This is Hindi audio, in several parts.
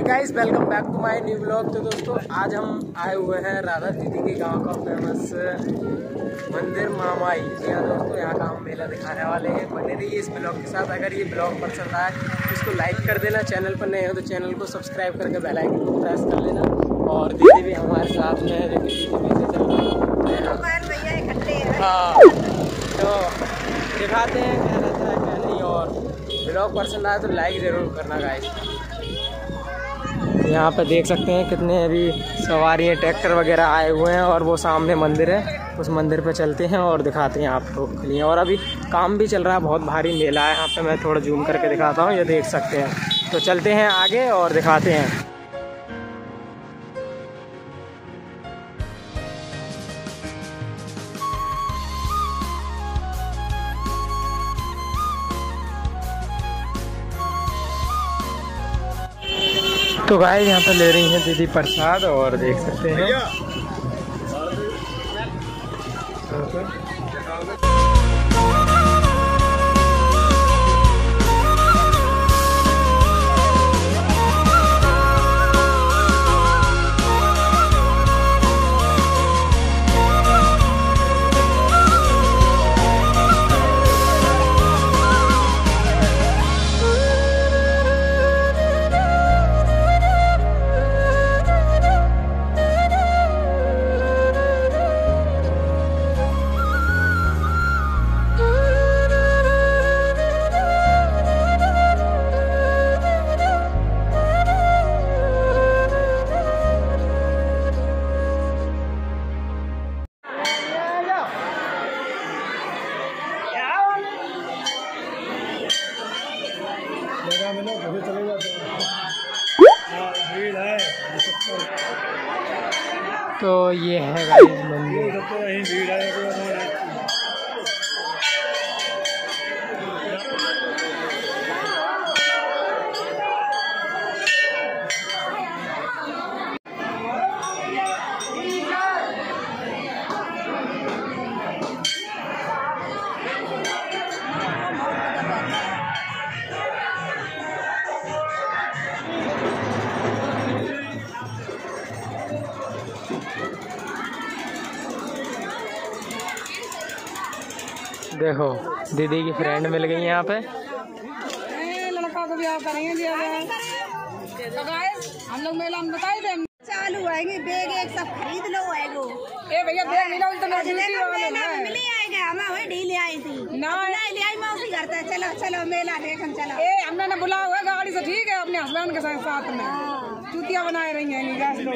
Guys, welcome back to my new vlog. तो दोस्तों, आज हम आए हुए हैं राधा दीदी के गांव का फेमस मंदिर महामाई। जी हाँ दोस्तों, यहाँ का हम मेला दिखाने वाले हैं। बने रहिए इस ब्लॉग के साथ। अगर ये ब्लॉग पसंद आए तो इसको लाइक कर देना। चैनल पर नए हो तो चैनल को सब्सक्राइब करके बेल आइकन को प्रेस कर लेना। और दीदी भी हमारे साथ में है, हाँ, तो दिखाते हैं क्या रहता है क्या नहीं। और ब्लॉग पसंद आए तो लाइक ज़रूर करना गाइस। यहाँ पे देख सकते हैं कितने अभी सवारी ट्रैक्टर वगैरह आए हुए हैं। और वो सामने मंदिर है, उस मंदिर पे चलते हैं और दिखाते हैं आपको के लिए। और अभी काम भी चल रहा है, बहुत भारी मेला है यहाँ पे। मैं थोड़ा जूम करके दिखाता हूँ, ये देख सकते हैं। तो चलते हैं आगे और दिखाते हैं। तो गाइस, यहाँ पे ले रही हैं दीदी प्रसाद और देख सकते हैं। तो ये है गाइस मंदिर। देखो, दीदी की फ्रेंड मिल गई यहाँ पे। लड़का को ब्याह करेंगे। तो गाइस, हम लोग मेला में बताए थे चालू आएंगे। बैग एक सब खरीद लो आएगो। ए भैया, बैग मिला तो मैं ड्यूटी वाले में मिल आएगा। हम वही ढीले आई थी ना, ले आई मौसी करता है। चलो चलो मेला देखन चलो। ए हमने ना बुलाया हुआ गाड़ी से, ठीक है, अपने हस्बैंड के साथ में चूतिया बनाए रही हैं गैस लोग।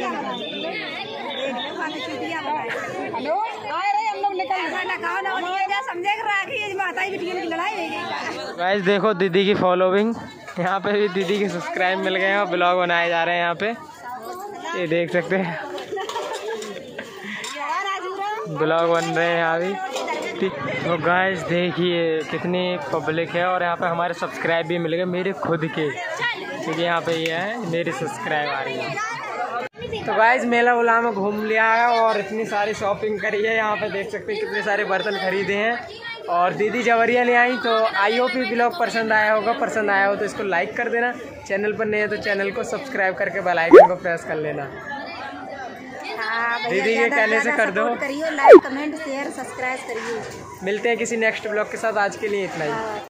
हेलो, आए रहे हम लोग निकल गाइस देखो दीदी की फॉलोइंग। यहाँ पे भी दीदी के सब्सक्राइब मिल गए हैं और ब्लॉग बनाए जा रहे हैं यहाँ पे। ये देख सकते हैं, ब्लॉग बन रहे हैं यहाँ भी। तो गाइस देखिए कितनी पब्लिक है। और यहाँ पे हमारे सब्सक्राइब भी मिल गए, मेरे खुद के, क्योंकि यहाँ पे ये है मेरी सब्सक्राइब आ रही है। तो गाइस, मेला उला में घूम लिया है और इतनी सारी शॉपिंग करी है। यहाँ पे देख सकते हैं कितने सारे बर्तन खरीदे हैं। और दीदी जवरिया ले आई। तो आई होप ब्लॉग पसंद आया होगा। पसंद आया हो तो इसको लाइक कर देना। चैनल पर नहीं है तो चैनल को सब्सक्राइब करके बेल आइकन को प्रेस कर लेना। दीदी के कहने से कर दो। लाइक कमेंट शेयर सब्सक्राइब करिए। मिलते हैं किसी नेक्स्ट ब्लॉग के साथ। आज के लिए इतना ही।